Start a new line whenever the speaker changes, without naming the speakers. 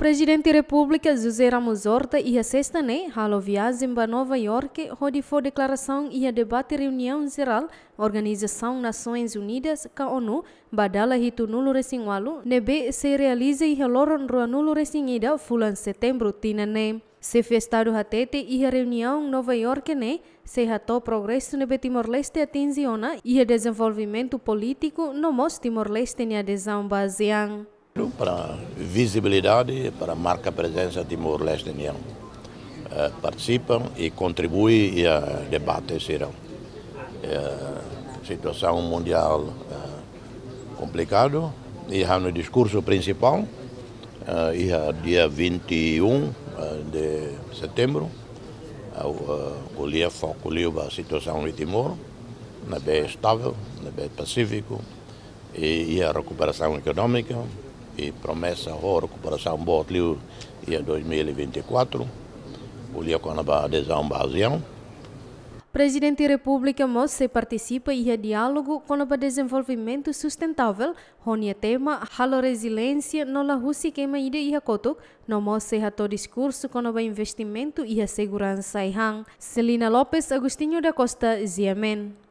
Presidente da República José Ramos Horta ia sexta halo viagem para Nova York, onde foi declaração e debate reunião geral Organização Nações Unidas ka ONU badala hitu nulu resingwalu nebe se realiza e loron rua nulu resingida fulan setembro tinane. Se festado hatete e reunião Nova York se hato progresso nebe Timor-Leste atingiona e desenvolvimento político no mos Timor-Leste ni adesão baseang.
Para visibilidade, para marcar presença de Timor-Leste, participam e contribuem ao debate serão. Situação mundial complicado e no discurso principal dia 21 de setembro o dia foco a situação de Timor, na bem estável, na bem pacífico e a recuperação econômica e promessa de recuperação boa em 2024, o dia com a adesão baseada.
Presidente da República Mosse participa e diálogo com o desenvolvimento sustentável, onde o tema halo resiliência no la husi queima ide e kotuk, no Mosse hato discurso com o investimento e a segurança ihang. Celina Lopes, Agostinho da Costa, Ziamen.